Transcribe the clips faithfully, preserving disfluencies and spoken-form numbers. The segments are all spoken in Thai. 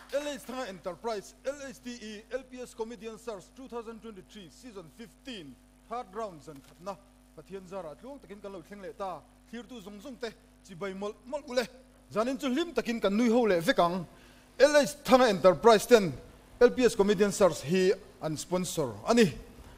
L H Thanga Enterprise L H T E L P S Comedian Stars twenty twenty-three Season fifteen Third Round Zan Khatna Pathian Zara Tlung Takin Kalau Thleng Le Ta Thir Tu Zong Zong Te Chibai Mol Mol Ule Zanin Chu Lim Takin Kan Nui Ho Le Vekang L H Thanga Enterprise Ten L P S Comedian Stars Hi An Sponsor Ani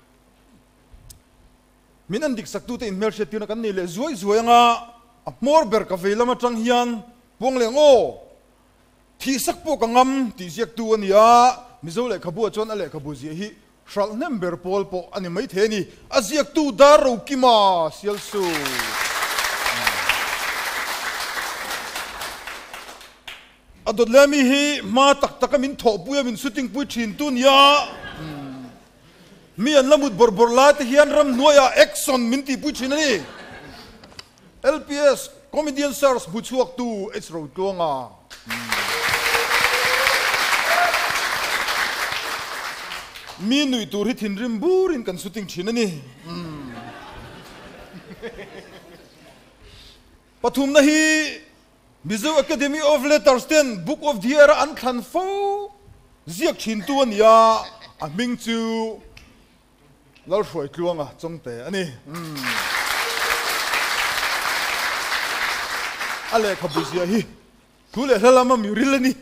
Min An Dik Saktu Te In Mer She Tiu Na Kan Ni Le Zuai Zuai Nga Apmor Ber Ka Vei Lama Tang Hian Puang Le Ngo Thi sak po kangam ti siak tu ania mizo le khabu chon ale khabu ji hi shral number pol po ani mai the ni aziak tu daro kima sial su adot lami hi ma tak tak min tho puya min shooting pui thin tu nia mi an lamut bor bor la te hian ram noya action min ti pui thin ani L P S Comedian Stars buchuak tu it's road tonga mi nui tur hi thin rim burin kan shooting thin ani pathum na hi Mizo Academy of Letters ten Book of the Year an thlan fo ziak thin tu ania a ming chu lal hroi tluanga chongte ani ale khabuzia hi thule hlama muril ani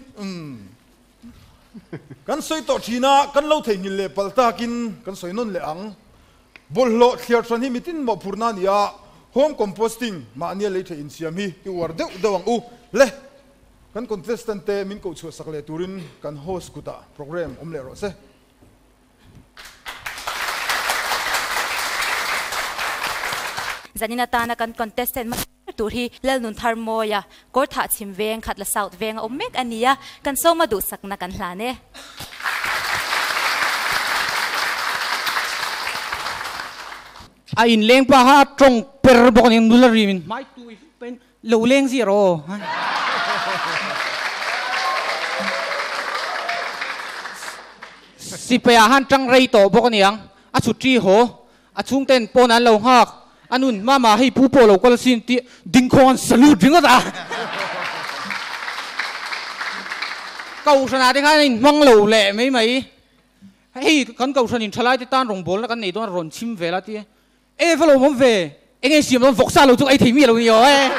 kan soi to thina kan lo thei ngil le palta kin kan soi non le ang bollo thliar than hi mitin mo purna nia home composting ma ania le the in siam hi ki war deuh dawang u le kan contestant te min ko chu sakle turin kan host kuta program om le ro se zanina ta na kan contestant tur hi lel nun thar moya kor tha chim veng khat la south veng om mek ania kan so ma du sak na kan hla ne a in leng pa ha trong per bok ning nula rimin mai tu pen lo leng zero si pe han tang rei to bok niang a chu tri ho a chung ten pon an lo hak anun mama hei pu po lo kol sin ti ding khon salute ding da kau sana de khan in mang lo le mai mai hei kan kau san in thalai ti tan rong bol na kan nei don ron chim ve la ti e valo mom ve eng e siam don vok sa lo chu ai thei mi lo ni yo e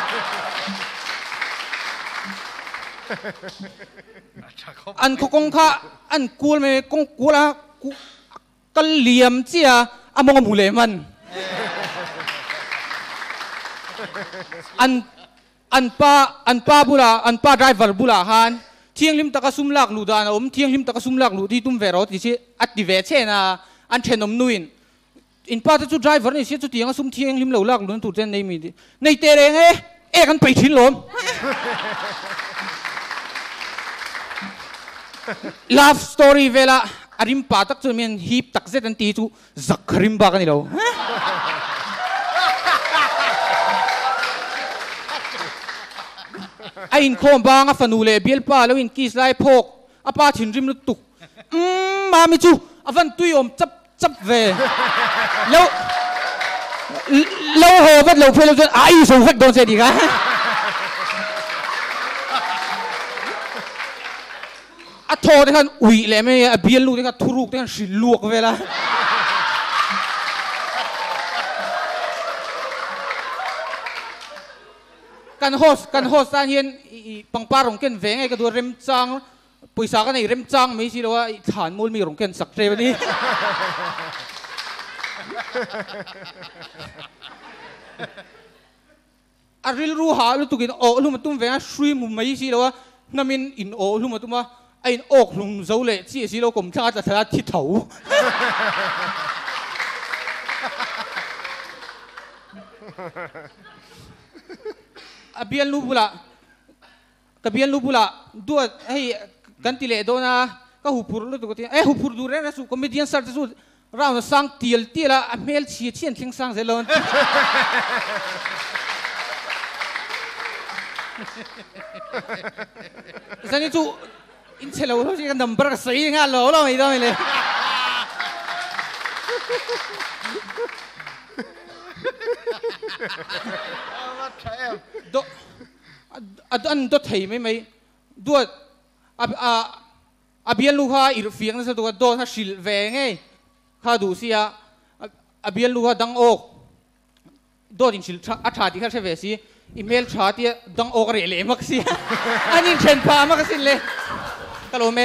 an ko kong kha an kul me kong kula kal liam chia among mu le man an an pa an pa bula an pa driver bula han thiang lim taka sum lak lu dan om thiang lim taka sum lak lu ti tum vero ti chi at ti ve che na an thenom nuin in pa chu driver ni se chu tiang sum thiang lim lo lak lu tu chen nei mi di nei te re nge e kan pai thin lom love story vela arim pa tak chu men hip tak zet an ti chu zakrim ba kan lo ai in khom ba nga fanule biel pa lo in kis lai phok apa thin rim lu tuk um ma mi chu avan tui om chap chap ve lo lo ho vat lo phelo chen ai so vat don se di ga a tho de khan ui le me a biel lu de kha thuruk de khan shi luak ve la kan host kan host san hian pangpa rong ken veng ai ka du rem chang poisa ka nei rem chang mai si lo a than mul mi rong ken sak tre ni a ril ru ha lu tukin o lu matum veng a shui mu mai si lo a namin in o lu matuma ai in ok lung zo le chi si lo kom thang a tha thi thau abian lu bula kabian lu bula dua hei ganti le dona ka hupur lu tu ti eh hupur du re na su comedian sar su raun sang tiel tiela a mel chi chien thing sang zelon zani tu in chelo lo ji number ka sai nga lo lo mai do mai le do an do thei mai mai duat a อเบียนลูกha ir fiang na sa tu do ha shil ve nge kha du sia a bian lu ha dang ok do din shil a tha ti kha se ve si email tha ti dang ok re le mak sia anin chen pa mak sin le kalo me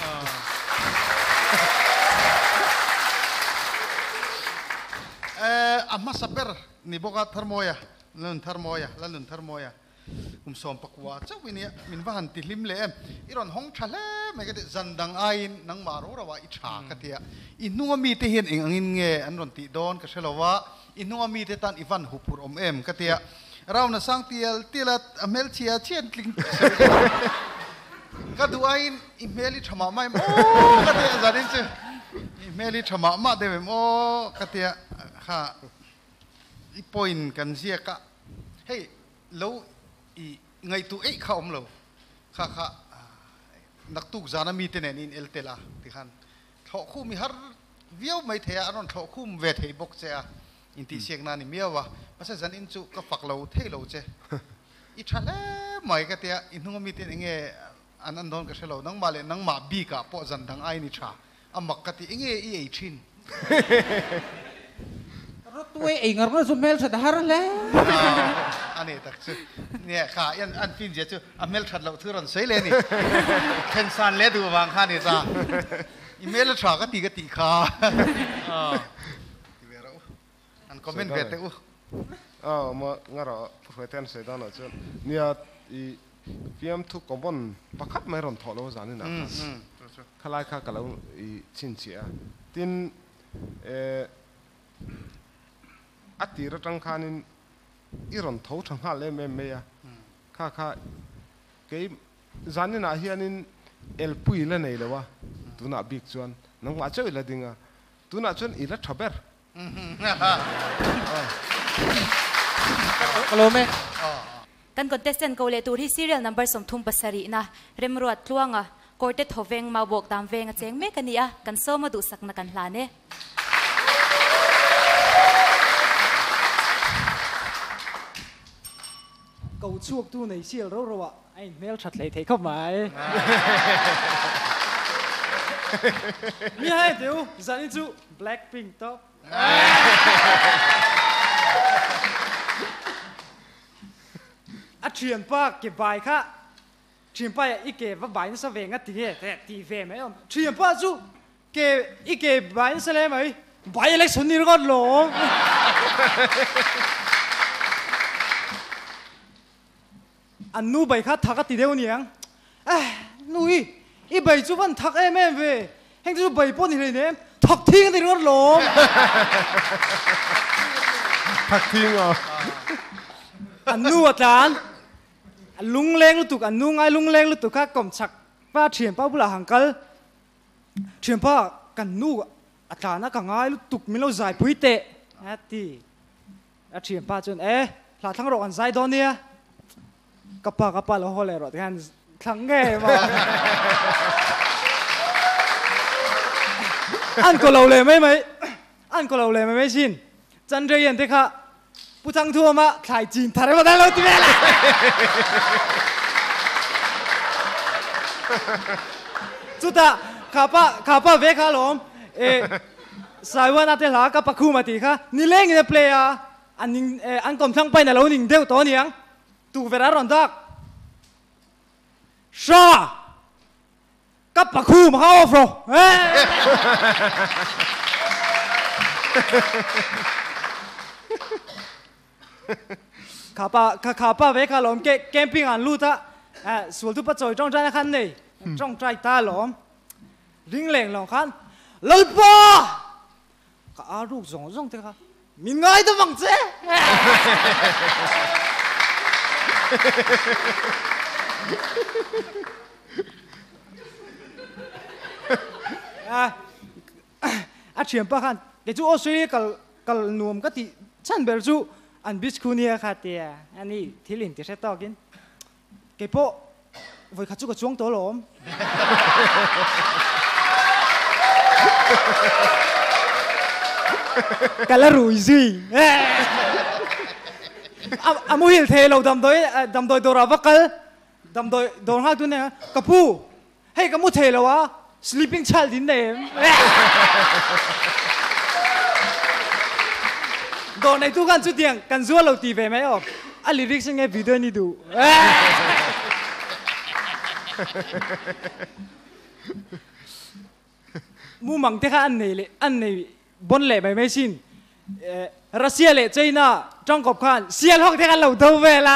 eh amma saper ni boka tharmoya lun tharmoya lalun tharmoya kum som pakwa chawini min van ti lim le iron hong thale me ke zandang ain nang maro rawa I tha ka tia inunga mi te hen eng angin nge an ron ti don ka selowa inunga mi te tan ivan hupur om em ka tia rauna sang tiel tilat amel chia chen tling ka du ain email I thama mai mo ka tia zanin che email I thama ma de mo ka tia ha I point kan sia ka hey lo I ngay tu ấy không lâu, khá khá, nặc tu zana mi tên in el tela, thì han, thọ khu mi har, viêu mấy thế anh thọ khu về thế bốc xe, in tí xiềng na ni miêu wa, mà sẽ dẫn in chú cái phật lâu thế lâu chứ, ít chả lẽ mấy cái thế, in không mi tên nghe anh anh đón cái xe lâu, nang mà lên nang mà bi cả, bỏ dần thằng ai ni chả, anh mặc cái thế nghe ý ấy chín. Tuwe ingar na sumel sa dahar le. Ani tak chu. Nia kha an an fin je chu amel that lo thuron sei le ni. Ken san le du wang kha ni ta. Email tra ka ti ka ti kha. Ah. Ti ve ro. An comment ve te u. Ah ma ngara profeten se da na chu. Nia I piam thu kombon pakhat mai ron tholo zani na. Hmm. Khalai kha kalau I chin chia. Tin eh ati ra tang khanin iron tho thang ha le me me ya kha kha ke zanin a hianin el pui la nei lewa tuna big chuan nang ma choi la dinga tuna chuan ila thaber kalo me kan contestant ko le tur hi serial number som thum pasari na remruat tluanga korte thoveng ma bok tam veng a cheng me kania kan so ma du sak na kan hla ne cầu chuộc tu này siêu râu râu ạ anh mail chặt lấy thấy không mày mi hai tiểu dẫn chú Blackpink top à truyền pa cái bài khác truyền pa ít cái và bài nó sao về ngắt thì thế thì về mấy ông truyền pa chú cái ít cái bài nó sao lấy mấy bài election đi nó lỗ anh nu bài khác thắc cái điều niang, à nuôi, ít bài chú vẫn thắc em em về, anh chú bài bốn thì này thắc thiên thì nó lỗ, thắc thiên à, anh nu ở trán, lung lên lúc tục anh nu ngay lung lên lúc tục khác cầm chặt, ba chuyện bao bula hàng cân, chuyện bao cần nu ở trán nó càng ngay lúc tục mình lâu dài bụi tệ, à thì, à chuyện bao chuyện, ê, là thằng rồi anh dài đó nè. Kappa kappa lo hole ro kan thang nge ma an ko lo le mai mai an ko lo le mai mai sin chan re yen te kha pu chang thua ma thai chin thare ma da lo ti la chu ta kappa kappa ve kha lom e sai wa na te la kappa khu ma ti kha ni leng ne play a an an kom thang pai na lo ning deu to niang tu vera ron dak sa cấp bậc khu mà không rồi khá ba khá khá ba về khá lom cái camping ăn lu ta à số tu bắt rồi trong trái khăn này trong trái ta lom riêng leng lòng khăn lôi ba cả rục rong rong thế khá mình ngay tôi bằng thế à à chuyện bao han cái chú Australia cái cái nuông cái thì chân bel chú anh biết khu nia khát tiề anh đi thì liền thì sẽ to kiến cái bộ với khát chú cái chuông tổ lom cái là rủi gì à à mua hiểu thế lâu đầm đôi đầm đôi đồ ra vắt cái đầm đôi đồ hai tuần này cặp pu hay cái mua thế lâu à sleeping child in name โดนในทุกการชุดเตียงกันซัวเราตีไปไหมอ๋ออันลิริกซ์ยังไงวิดีโอนี่ดูมูมังเทค่ะอันนี้เลยอันนี้บนเล่ไปไม่ชินรัสเซียเล่จีน่าจ้องกบขันเซียลฮอกเทค่ะเราเท่าเวลา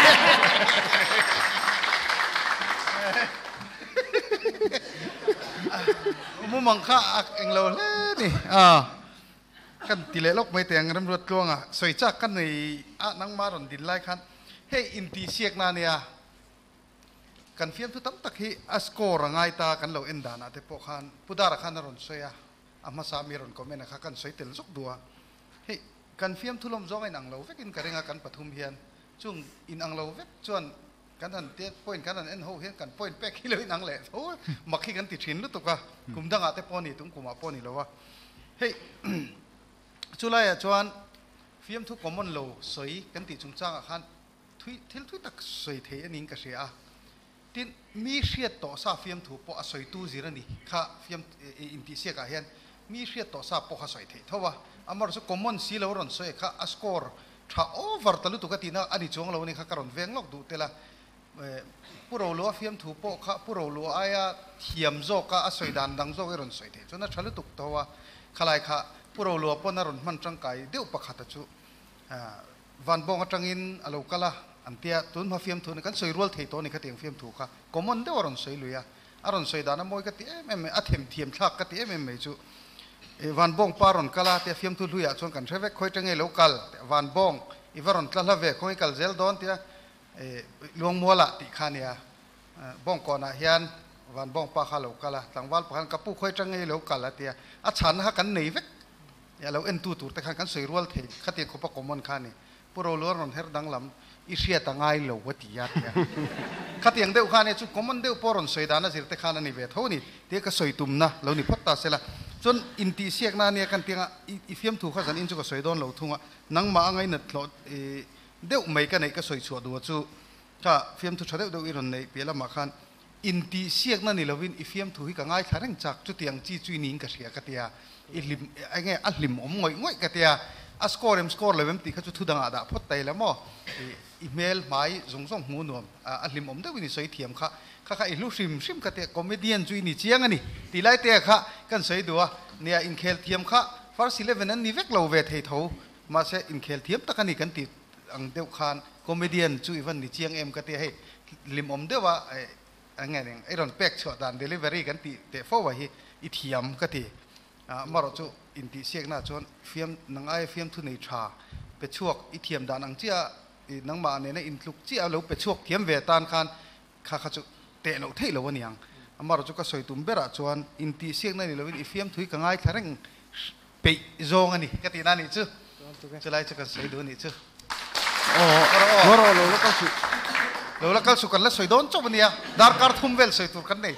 มุมังค่าเองเราเลยนี่อ่ากันตีเล็กไม่แต่งรำรวดกลวงอ่ะสวยจักกันในอ่ะนังมารอนดินไล่คันเฮ้อินทีเสียกนาเนี่ยกันเฟียมทุกตั้งตะกี้อัสโกรังไงตากันเราเอ็นดานะแต่พวกขันพุดาระขันรอนสวยอ่ะอามาสามีรอนก็ไม่นะคะกันสวยเต็มสุกดัวเฮ้กันเฟียมทุลมจ้องไอ้นังเราเวกินกันเองกันปฐุมเฮียนจุงอินอังเราเวกจวนกันทันเตี้ยป่วยกันทันเอ็นโฮเฮียนกันป่วยเป๊กขี้เลยนังเลยโอ้ยมักขี้กันติดฉินรู้ตุกะกุมดังอาเตปอนี่ตุ้งกุมอาปอนี่แล้ววะเฮ้จุลัยจวนเฟียมทุกกมลโลสวยกันติดจุงจ้างอาคันทุยเทลทุยตักสวยเทียนิงกระเสียทีมีเสียต่อซาเฟียมถูกปอสวยตู้จีรันนี่ข้าเฟียมอินทิเสียกันเห็นมีเสียต่อซาปอสวยเทียเท่าว่าอามารุสกมลสีเหลวรอนสวยข้าอัสกอร์ถ้าโอเวอร์ตลุตุกตินะอันนี้จงเราเนี่ยข้าการอนเวงลอกดูเตละผู้เราลัวเฟียมถูกปอข้าผู้เราลัวอายาเทียมโจก้าอัสวยดันดังโจกรอนสวยเทียจนนั้นฉันลุตุกตัวว่าขลายข้าผู้เราลัวปนนรนมันจังไก่เดี๋ยวประคัตจุวันบงจังอินอโลกละอันเตียตุนมาเฟียมถูกกันสวยรัวเทตัวนี่ก็เตียงเฟียมถูกค่ะก็มันเดี๋ยวรอนสวยลุยอะอรอนสวยดานมวยก็เตียเอ็มเอ็มอัดเทียมเทียมชักก็เตียเอ็มเอ็มจุวันบงปารอนกละเตียเฟียมถูกลุยอะชวนกันใช้เวกคอยจังไงโลกลวันบงอีวารอนกละเวกคอยกัลเซลดอนเตียลวงมัวละติขานี่บงก่อนนะเฮียนวันบงปาข้าโลกละหลังวันพันกับผู้คอยจังไงโลกละเตียอัดฉันหากันหนีเวกอย่าเราเอ็นตูตูแต่ขันกันสวยรัวเทขัดเตียงขบกมันขานี่พวกเราล้วนรอนเฮร์ดังลำอิเชียตั้งไงเหลววัติยาเตียขัดเตียงเดียวขานี่จุกมันเดียวพอรอนสวยดานะสิแต่ขานี่เวทเท่านี้เตียก็สวยตุ่มนะเรานี่พัดตาเสละจนอินทีเสียกนาเนี่ยกันเตียงอีเฟียมถูกขัดสันอินจุก็สวยโดนเราทุ่งอ่ะนังมาไงนัดหลอดเดียวไม่กันไหนก็สวยชัวดูจูถ้าเฟียมถูกชัดเดียวเดียวอีรอนในเปียละมาขันอินทีเสียกนั่นนี่เราวินอีเฟียมถูกที่กันง่ายขาเร่งจากจุดเตียงจีจุยนิงกระเสียกระเตียอิลิมไอ้เงี้ยอัลลิมอมง่อยง่อยกระเตียอัสกอร์เอ็มสกอร์เลยเว้มตีเขาจุดทุดังอาดาพอดไตแล้วมั้งอีเมลหมายส่งส่งหูนวมอัลลิมอมได้วินิสวยเทียมค่ะข้าข้าอิลูซิมซิมกระเตียคอมเมดี้จุยนี่เจียงอันนี้ตีไล่เตียค่ะกันสวยดัวเนี่ยอินเคลเทียมค่ะฟาร์ซิเลเวนนั้นนี่เวกเราเวทให้เขามาเสอินเคลเทียมตะกันนี่กันติดอังเดียวคานคอมเมดี้จุยวันนี่เจียงเอ็มกระเตียให้ลิมอมเดียวว่าไอ้ไงเนี่ยไอ้รอนเป็กช็อตดันเดลิเวอรี่กันติเตะฟ้าว่าฮีอีเทียมกระเตียมาเราจะอินทิเสียกน่าจนเฟียมนังไอเฟียมทุนในชาเป็ดช่วงอีเทียมดานังเจ้านังมาเนี่ยในอินทุกเจ้าเราเป็ดช่วงเทียมเวตานคันข้าข้าจะเตะเราเทเราวันยังมาเราจะก็สวยตุ่มเบระจวนอินทิเสียกนั่นนี่เราเป็นอีเฟียมทุยกังไอแค่เร่งไปโจงอันนี้ก็ตีนั่นนี่ชื่อจะไล่จะกันสวยดูนี่ชื่อโอ้โหเราเราเราก็สุเราเราก็สุกันแล้วสวยโดนจบวันนี้ดาร์การ์ทุ่มเวลสวยตัวกันนี่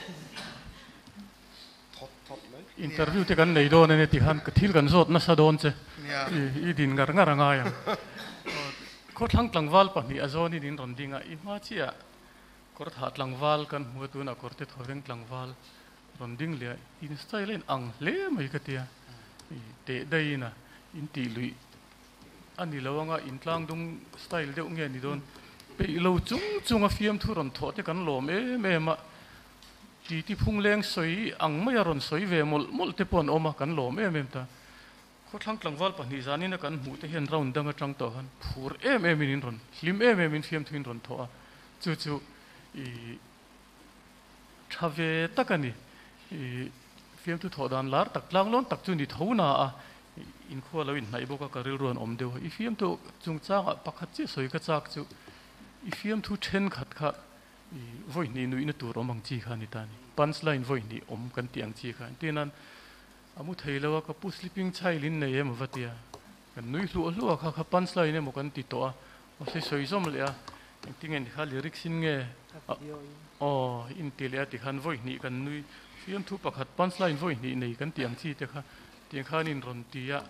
อินเตอร์วิวที่กันในโดนเนี่ยที่หันกทิลกันสดน่าสะดอนเจอีดินการงานง่ายก็ทั้งกลางวัลปนี่อาโซนี่ดินรอนดิ้งอ่ะอีมาเชียก็ถัดกลางวัลกันหัวตัวน่ะก็เตะทอเร่งกลางวัลรอนดิ้งเลยอินสไตล์เล่นอังเล่ไม่กระเตียเตะได้นะอินตีลุยอันนี้เราว่าอินกลางตรงสไตล์เดียวเงี้ยนี่โดนไปเราจุงจุงอ่ะฟิล์มทุรนทอดที่กันหล่อเอ๊ะแม่มาที่ที่พุ่งแรงสวยอังไม่รอนสวยเวมลมลเตปอนออกมากันหล่อเอ๊ะแม่ตาเขาทั้งกลางวัลปนิจานี่นะกันหูที่เห็นเราดังกระจังต่อกันผูรเอ๊ะแม่มินรอนลิมเอ๊ะแม่มินฟิล์มทุนรอนทอจู่จู่อีชาเวตะกันนี่ฟิล์มทุทอดานลาร์ตักลางล้นตักจุนดิเท่าน่ะอินขั้วเราอินไหนบอกก็กระเรื่องอมเดียวอีฟิล์มทุจุงจ้างปักขัดเจี๊ยสวยกระจากจู่อีฟิล์มทุเชนขัดขัดวันนี้นุ้ยนั่ตัวรมังจีขันนี่ตานี่ปันสไลน์วันนี้อมกันเตียงจีขันที่นั้นอามุทัยแล้วก็ผู้สลิปปิ้งใช้ลิ้นในเอ็มวัดเดียกันนุ้ยรู้รู้ว่าข้าปันสไลน์เนี่ยมันกันติดตัวว่าใช้สวยส้มเลยอ่ะที่เงินข้าลิริกสินเงี้ยอ๋ออินเตลียที่ขันวันนี้กันนุ้ยฟิล์มทุบปักขัดปันสไลน์วันนี้ในกันเตียงจีแต่ข้าเตียงข้านินรอนตีอ่ะ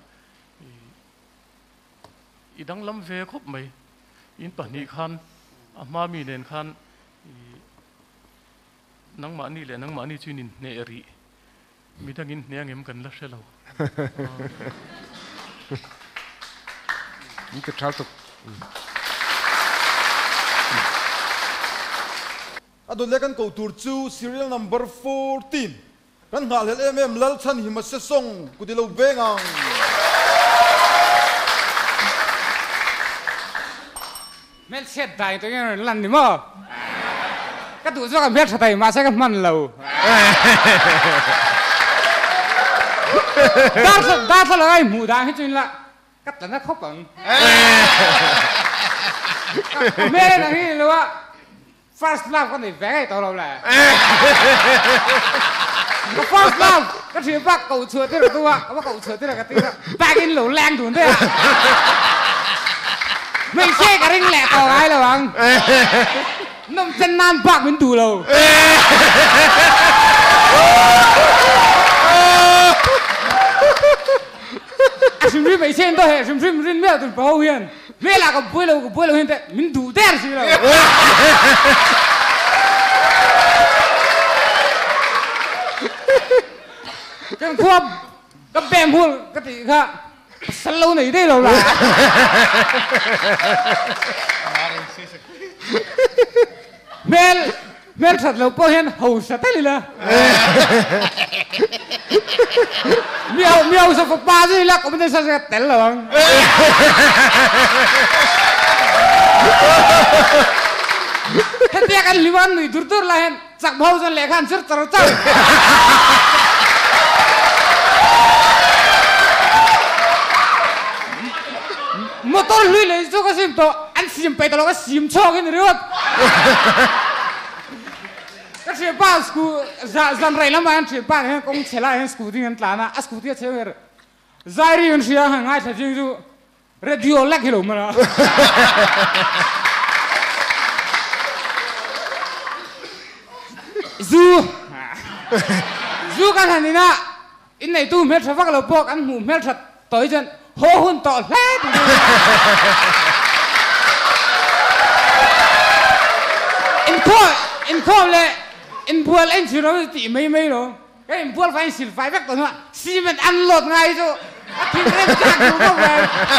อีดังลำเวครบไหมอินปนีขันอามามีเนนขันนังมานี่แหละนังมานี่ชื่อนินเนรีมีทั้งอินเนี่ยเงิมกันแล้วเชียวเรานี่ก็ชาวตุกอดุลเล็กกันกูตูร์จู serial number fourteen กันหาเล่เอ็มเอ็มลัลชันหิมะเสซงกูดิโลเวงังเม็ดเช็ดได้ตัวนี้ลันนี่มั้งก็ดูว่าเม็ดเช็ดได้มาใช้กันมันเราด้านด้านเท่าไรหมูด้านให้จริงละก็แต่นั่นเขาปังเม็ดนั่นนี่เลยว่า first love ก็ในแฝงตัวเราแหละ first love ก็ถือว่าเก่าเชื่อที่เราตัวว่าเก่าเชื่อที่เราก็ตีละแบกอินหลงแรงดุนด้วยไม่ใช่กระริ่งแหลกต่อไงหรอวังน้ำจะนานปากมันดูเราชิมริไม่ใช่ตัวเหตุชิมริมันไม่เอาตัวเปล่าเฮียนเวลาก็ป่วยเราก็ป่วยเราเห็นแต่มันดูแต่สิเรากันควบก็แบมพูดก็ตีค่ะสโลว์หน่อยได้เราล่ะเมลเมลสัตว์เราพอเห็นหูสัตว์ได้เลยล่ะเมียวเมียวสัตว์ปลาสิล่ะก็ไม่ได้สัตว์แต่ละวังถ้าเดียกันลิวันหนุ่ยดุร์ดุร์ละเห็นสักเบาจนเล็กขันสุดตระจ้ามอเตอร์ลุยเลยจู่ก็ซิมตัวอันซิมไปตลอดก็ซิมชอบกันเรื่อยก็เชื่อป้าสกูจะจะอะไรแล้วมันเชื่อป้าเนี่ยคงเชื่อละเห็นสกูที่เงินตลาดนะสกูที่เชื่อเหรอใจรีวินเชื่อห่างง่ายจริงจู่เรดิโอเล็กฮิโลมันนะจู่จู่กันทันทีนะอินในตู้เม็ดชาวบ้านเราบอกอันหูเม็ดชัดต่อยจนโหหุ่นต่อแล้วอินพ่ออินพ่อเลยอินบัวเล่นชิโร่ตีไม่ไม่หรอกก็อินบัวไฟสิลไฟแบกตัวนู้นซีเมนต์อันโหลดไงจู่ทิ้งเล่นจากอยู่ก็ไป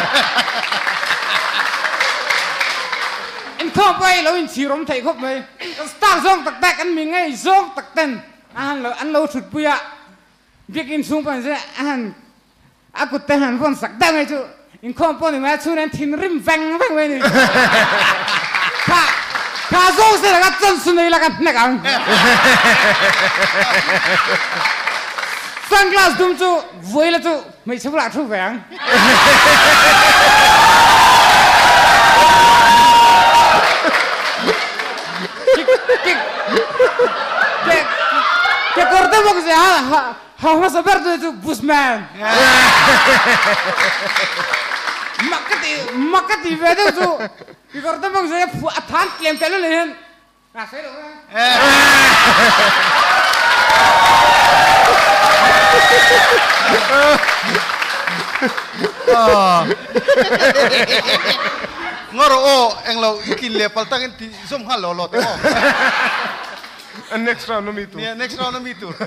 อินข้อไปเราอินชิโร่ไทยครบไหมสตาร์ซองตักแตกอันมีไงซองตักเต้นอันเราอันเราสุดปุยะเบียกินสูงไปเสียอันaku tahan pun sakda ngai chu in khom pon ni ma chu nen thin rim veng veng we ni ka ka zo se la chon su nei la ka na kang sunglass dum chu voi la chu mai chu la chu veng ke ke corte box ya ha How sabar tu itu busman. Makati makati beda tu. Ikor tu bang saya athan claim telu lehen. Rasai lo. Ngoro oh englo ikin lepal tangin ti som halo lot oh. Next round nami tu. Yeah, next round nami tu.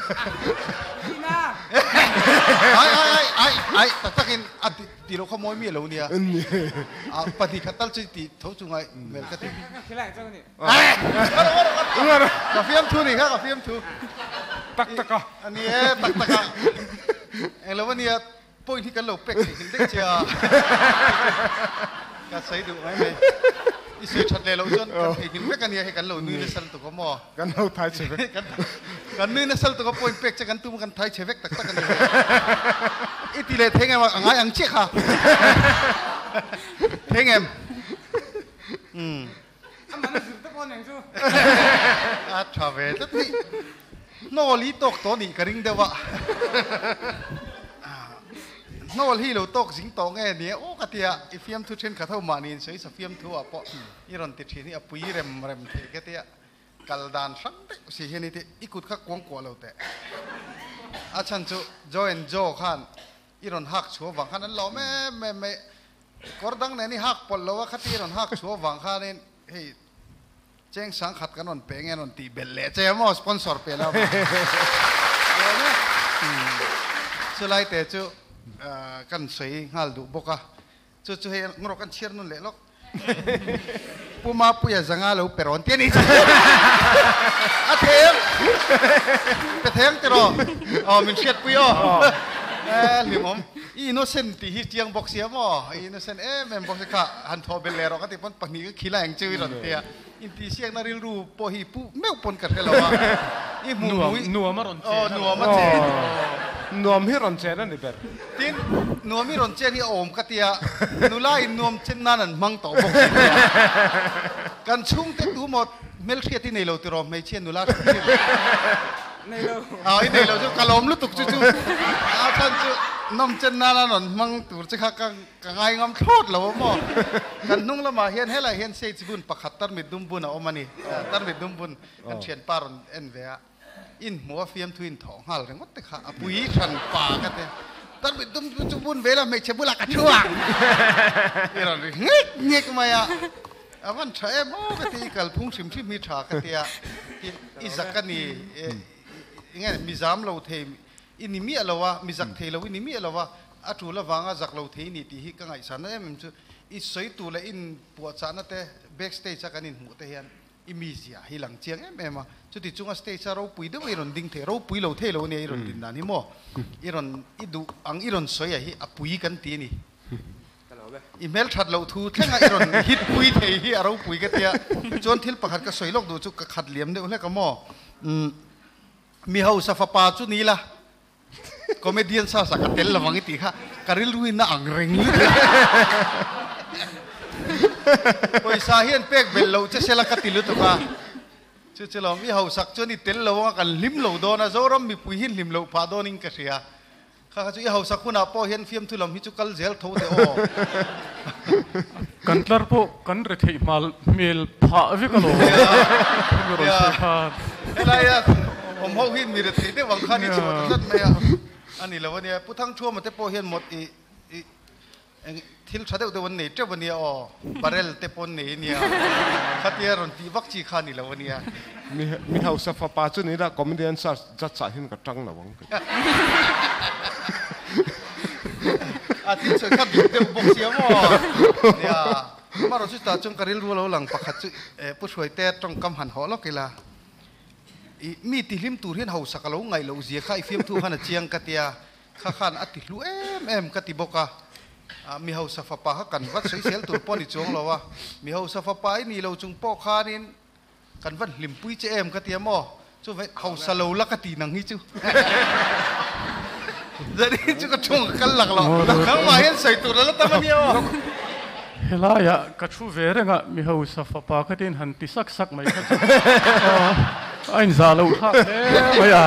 Ay ay ay ay ay tatakin at tiro ka mo mi lo niya. Ah pati katal si ti thau chungai mel ka ti. Khilai chang ni. Ay. Ngoro. Ka film tu ni ka ka film tu. Tak tak ka. Ani eh tak tak ka. Englo niya point hi kan lo pek ni dek chia. Ka sai du ai me. Isu chat le lo jon kan ikin pek kan ya he kan lo nu ne sal tu ko mo. Kan ho thai che. Kan nu ne sal tu ko point pek che kan tu kan thai che vek tak tak kan. Iti le theng em angai ang che kha. Theng em. Hmm. Amman na sirta ko neng chu. A thave ta ti. No li tok to ni ka ring dewa. Nol hi lo tok jing tong e ni o katia ifiam thu chen khathau manin sei sa fiam thu apo iron ti thini apui rem rem the katia kaldan sang si heni ti ikut kha kwang ko lo te achan chu join jo khan iron hak chu wang khan an lo me me me kordang ne ni hak pol lo wa khati iron hak chu wang khan in hei cheng sang khat kan on peng en on ti bel le che mo sponsor pe la สุไลแต่จูกันสวยงาดูบกะจูจูเฮงรกันเชียร์นั่นแหละล็อกปูมาปุยจังอาลูเปรอนเทียนี่อาเทงไปเทงตรออ๋อมันเชียร์ปุยอ๋อเออหรือผมอินโนเซนต์ที่เจียงบอกเสียมั้งอินโนเซนต์เอ๊ะแม่บอกสิค่ะฮันทอเบลเลอร์ก็ที่ปนปักนี้ก็ขี้แรงจืดหรอเตียอินที่เสียงนาริลรูปฮีปูไม่ปนกันเลยว่าอีหมูนัวมารอนเจอ๋อนัวมาเจนวมฮิรอนเจนั่นนี่เป็นทีนนัวมิรอนเจนี่โอมกะเตียนุไลนัวมเจนนั่นมังโตบอกกันชุ่มเต็มดูหมดเมลเชียที่ในเราตัวเราไม่เชียนุลาในเราอ๋อในเราจะกะลมลุตุกจู่ๆอาท่านจู่น้ำเจนนั่นนั่นมังตัวจะขักกันกันไงงามโทษเราหมดกันนุ่งละมาเห็นให้ละเห็นเสียบุญปักขัดตันมิดดุมบุญเอามานี่ตันมิดดุมบุญกันเชียนปารอนเอ็นเวียอินหัวเฟียมทวินทองฮัลเรื่องวัดตะขาปุยฉันป่ากันเนี่ยตอนไปตุ้มจุบุนเวลาไม่เชื่อบุลากระช่วงนี่เราเงี้ยเงี้ยมาอ่ะอาวันเฉยโม่กติกัลพุ่งชิมชิมมีฉากกันเตียอิสักกันนี่ยังไงมีจามเราเทอินิมีอะไรวะมีจักเทเราอินิมีอะไรวะอาจูละวางอาจักเราเทนี่ที่ฮิกังไงสันนั่นมันจะอิสวยตัวละอินปวดสันนั่นแต่แบ็กสเตจกันอินหัวเทียนอิมิเซียฮิลังเชียงเอ็มเอ็มจุดที่จุงสเตจเราปุยด้วยรอนดิ้งเทเราปุยเราเทเราเนี่ยรอนดิ้งนั่นนี่มั้งอีรอนอีดูอังอีรอนสวยอะฮิอปุยกันตีนี่อีเมลชัดเราทูแค่ไงอีรอนฮิตปุยเทฮิเราปุยกันเตียจนทิลประคัดก็สวยลอกดูจุกขัดเหลี่ยมเนี่ยแล้วก็มั้งมีเฮาสัฟปาจุนี้ละคอมเมดี้ซาสักเตลละวังอีตีค่ะการิลรุยน่าอังเริงพอสาเหตุเป็กเบลเราจะเสลักติลุตุก้าจะจะเรามีเฮาสักจนอีเตลเราว่ากันลิมเราโดนนะโซรมมีปุยหินลิมเราพาโดนิงกระเสียข้าจะอีเฮาสักคนอ่ะพอเห็นฟิล์มทุลมฮิจุกัลเซลทูเตโอกันตลอดพวกกันเรทิมาลเมลพาวิกโลอะไรอ่ะผมเขาหินมีเรทิได้หวังค่านี้ชิบะตัดไหมอ่ะอันนี้แล้ววันนี้ผู้ทั้งชั่วมันจะพอเห็นหมดอีทิลชาเดวเดวันนี้เจ้าวันนี้อ๋อบาร์เรลเตปอนนี้เนี่ยขัดเยรอนตีวัคซีขานี่แล้ววันนี้มีมีเฮาสัฟปาจุนี่ละคอมเมดี้ซาจัดสายหินกระจังนะวังอาทิตย์สุดขัดเดวบอกเสียมั้งเนี่ยมาเราสุดท้ายจงการิลรู้เราหลังปักขัดจุเออผู้ช่วยเตะจงกำหันหัวล็อกกีฬามีติลิมตูเรียนเฮาสักเราไงเราเสียข้าฟิล์มทูหันเชียงกัตยาข้าขันอติลูเอ็มเอ็มกัติบกะมีเฮาสัฟปากันวัดสวยเซลตัวปอนิจงเราวะมีเฮาสัฟปาอีนี่เราจงปอคานินกันวัดลิมปุยเจเอ็มกัตยามอจู่เวเฮาสโลลักตีนังฮิจูjadiจู่ก็จงกันหลักเราข้างมาเห็นใส่ตัวแล้วตั้งมันเยอะเฮล่าอยากกระชูเวรงอ่ะมีเฮาสัฟปาก็เดินหันติสักสักไม่ก็จะไอ้ซาลูท่าเอ้ไม่อ่ะ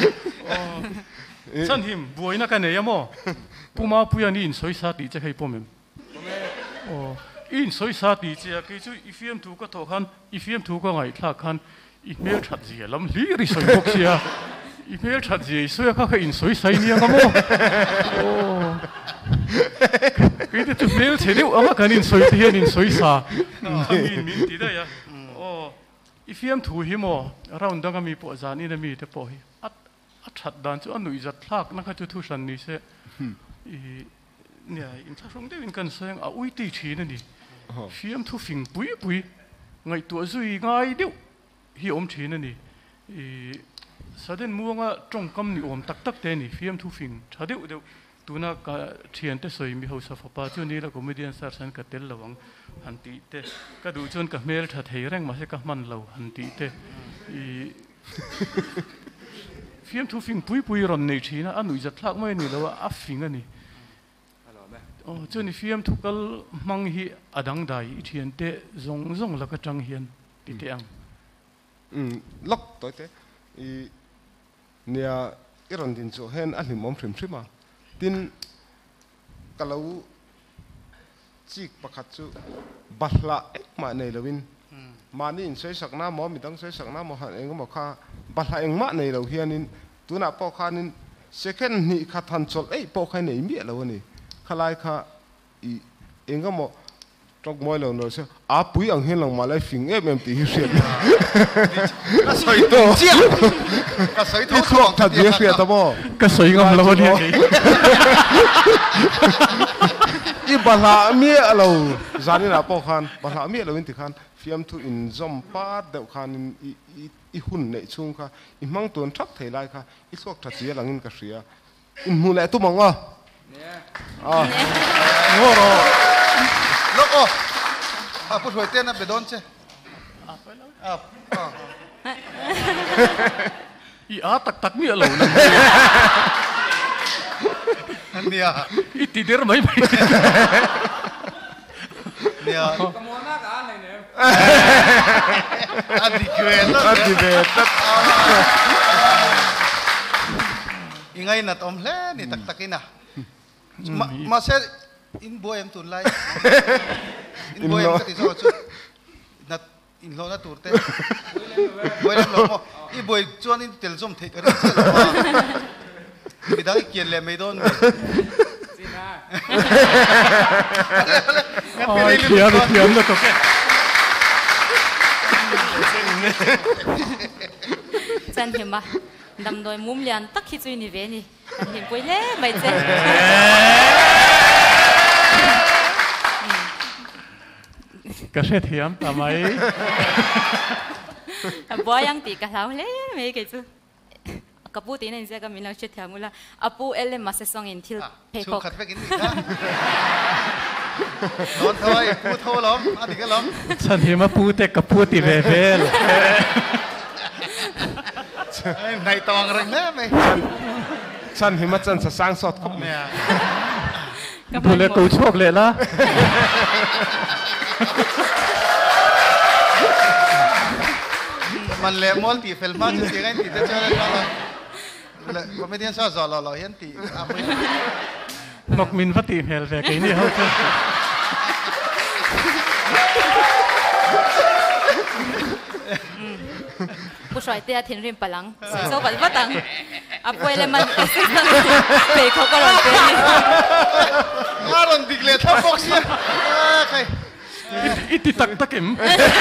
ฉันหิมบวยนักกันเนี่ยมั้งปูมาปุยนี่อินสวยสัตย์จะให้ผมเองโอ้อินสวยสัตย์จะคือจู่อีฟิล์มถูกก็ถูกขันอีฟิล์มถูกก็ไงท่าขันอีเมลชัดเจียลำลีริสวยพวกเสียอีเมลชัดเจียสวยข้าคืออินสวยใส่เนี่ยก็มั้งโอ้คือจะจู่เมลเฉลี่ยวอ่ะกันอินสวยที่อินสวยสามีมินตีได้ยังโอ้อีฟิล์มถูกหิมอ่ะเราดังก็มีปวดจานี่นะมีแต่ปวดอัดอัดชัดดันจู่อันหนุ่ยจัดลากนักจู่ทุชันนี่เสียเนี่ยอินทรงเดวินกันเสียงอาอุ้ยตีชีนั่นดิฟิล์มทุฟิงปุยปุยไงตัวซุยไงเดียวฮิอมชีนั่นดิแสดงมัวว่าจงกำนี่อมตักตักเตนี่ฟิล์มทุฟิงชาเดียวเดียวตัวนักเชียนเตสวยมีเฮาสัฟปาจุนี่แล้วก็มีเดียนสารสันกัดเตลระวังหันตีเตก็ดูจนกับเมลชัดเฮแรงมาใช่กับมันเราหันตีเตฟิล์มทุฟิงปุยปุยรอนในชีนะอันหนุ่ยจะทักไม่นี่แล้วว่าอัฟฟิงอันนี้โอ้จนฟิล์มทุกคนมังฮีอดังได้เทียนเตะจงจงแล้วก็จังเฮียนติเตอังอืมล็อกตัวเตะอีเนี่ยอีรอนดินโซเห็นอันนี้มอมพริมพริมาดินกะลาวจีกประคัตจูบัลละเอ็กมาในลวินมานี่อินใช้สักน้ำมอมีตั้งใช้สักน้ำมอหันเองก็บอกข้าบัลละเองมาในเราเฮียนินตัวน่ะปอข้านินเซคันนี่ขัดทันโซลเอ้ยปอข้าในมีอะไรวะนี่ขลายข้าเองก็บอกจอกมวยเราเนาะเสียอาปุยอังเห็นหลังมาเลยฟิงเอ็มเอ็มตีเสียก็สวยตัวเจียก็สวยตัวที่ทอกทัดเยอะเสียตะบ่ก็สวยงามแล้วเนี่ยอีบาลาเมียเราจานี่นะพ่อขันบาลาเมียเราอินติขันฟิล์มทุอินซอมปาดเดาขันอีอีหุ่นในช่วงค่ะอีมังตัวทักเทไลค่ะอีสวกทัดเสียหลังอินกระเสียอินหูแหละตุ้มมังอ่ะอ่าโง่รอลูกโอ้อ่ะพูดหวยเต้นนะไปโดนใช่อ่ะอีอาตักตักเมียเราเนี่ยอันเนี้ยอีตีเดียร์ไม่ไปเนี่ยกมลน่ากันอะไรเนี่ยอันดีเกินอันดีเบตยังไงนะตอมเล่นี่ตักตักนี่นะมามาเสร็จอินบัวเอ็มตุนไลอินบัวเอ็มก็ติดโซ่ชุดนัดอินโลนัดตูร์เต้บัวเอ็มโลโมอีบัวจวนอินเตลซอมเทกันเสร็จแล้วมีได้เกียร์เลยไม่โดนสินะอ๋อเขียนเขียนแล้วตัวแกจันเห็นปะดำโดยมุมเลียนตักคิดจุยนี่เวนี่จันเห็นปุยเล่ไม่เจ๊ก็เสียเทียมทำไมบัวยังตีกับเราเล่ไม่เกี่ยวกับปูตีนั่นเสียก็มีเราเชื่อเทียมละอาปูเอลเลมาเซซองอินทิลเพย์พอกขัดไปกินนะนอนทอยปูโทล้อมอันนี้ก็ล้อมฉันเห็นมาปูเต็กกับปูตีเวเฟลในตองรังแน่ไหมฉันเห็นมาจันสร้างสดครับเนี่ยดูแลกูโชคเลยละมันเละมอลตีเฟลมาจริงๆไอ้ตีจะเจออะไรเลยก็ไม่ได้ชอบสอนเราเราเห็นตีนกมินพัตีเฮลแฟกนี่เขาเจอผู้ช่วยเตี้ยทิ้งริมปลังโซ่ปัดว่าตังอ่ะป่วยเลยมันเปย์เขาก็ร้องเต้นมาร้องดิกเลยทั้งฟอกเสียใครอิติตักตะเข็ม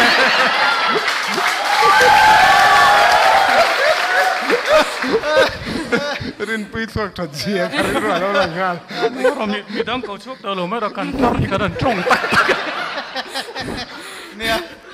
รินปีสวกถัดเชียร์กันรู้แล้วหลังงานเรามีมีดังเขาชกเราไม่เรากันตักที่กระดันตรงตักเนี่ย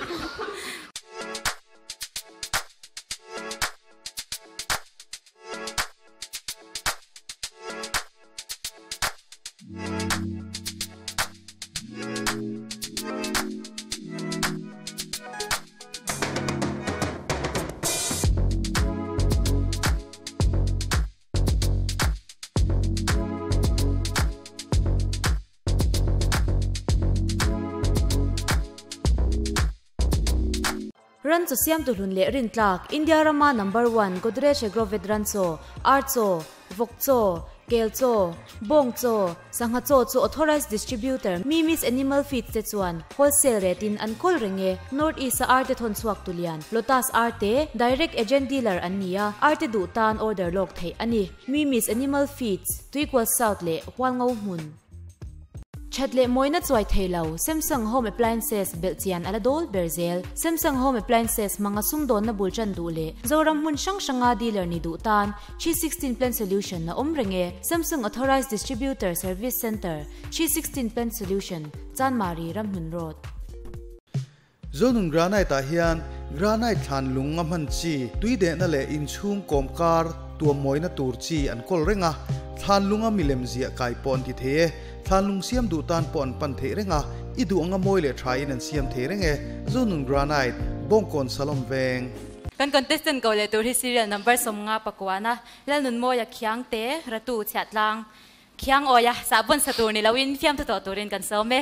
รันจุเซียมตุลุนเล่รินตลักอินเดียรามา number one กดเรชเกรเวดรันโซอาร์โซวกโซเกลโซบงโซสังหโซโซ authorized distributor มีมิส animal feed เจจวน wholesale rate in อันคอลเรงเง north east อาร์เตทอนสวักตุเลียน lotus อาร์เต direct agent dealer อันนี้อาร์เตดูตาน order ลอกไทยอันนี้มีมิส animal feeds ตุยกว่า south เล่ฮวลเงาหุนชัดเล่มวยนัดสวยเทเลา Samsung Home Appliances เบลเจียนอลาโดลเบอร์เซล Samsung Home Appliances มังสุ่มโดนนับบุญจันดูเล่จอรำมุนช่างช่างอาดีลเลอร์นิดูตานชีสิบหก Plan Solution นะอมเรงเอ Samsung Authorized Distributor Service Center ชีสิบหก Plan Solution จานมารีรำมุนโรดโซนุนกราไนตาเฮียนกราไนทันลุงงำมันจีตุยเดนนั่นแหละอินชุงกอมคาร์ตัวมวยนัตูร์จีอันคอลเรงะทันลุงงมิเลมเซียไก่ปอนที่เททานลุงเสียมดูตานปอนปันเทเรงะอีดูงมวยเลทรายนันเสียมเทเรงเอโซนุนกราไนต์บงกอนสลอมเวงกันคอนเทสต์เกาเลตัวที่ซีเรียลนัมเบอร์สมงาปกวานะแล้วนุนมวยเขียงเตะระตูเฉียดลางเขียงโอยะสาบนสตูนี่แล้ววินเฟียมตัวตัวเรียนกันเสม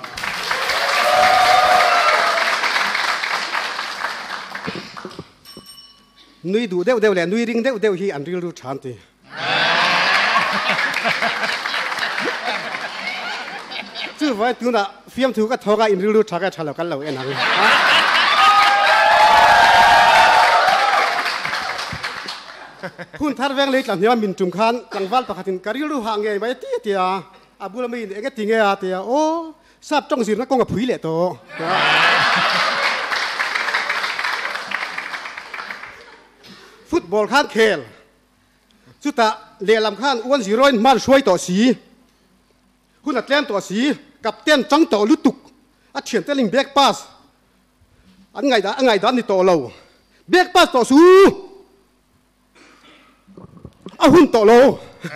อนุยดูเดวเดวแหละนุยริงเดวเดวฮีอันริลรูชานตีชื่อว่าตัวน่ะฟิล์มถูกก็ทอกันอินริลรูชากันฉลาดกันเราเองนะคุณทาร์เวงเลยกลับเนี่ยมินจุ่มขันกลางวันประคัตินการิลรูห่างไงไปตีเตียอาบุลมีเอ็กติงเงียเตียโอ้ทราบจ้องสินักกงกับผุยแหละโตฟุตบอลข้านเคลสุดตะเลี้ยลำข้านอ้วนสีร้อยมันช่วยต่อสีคุณอัดแลนต่อสีกับเต้นจังต่อลุตุกอัดเฉียนเต้นลิงแบกพาสอันไงดาอันไงดานี่ต่อเราแบกพาสต่อสู้เอาหุ่นต่อเรา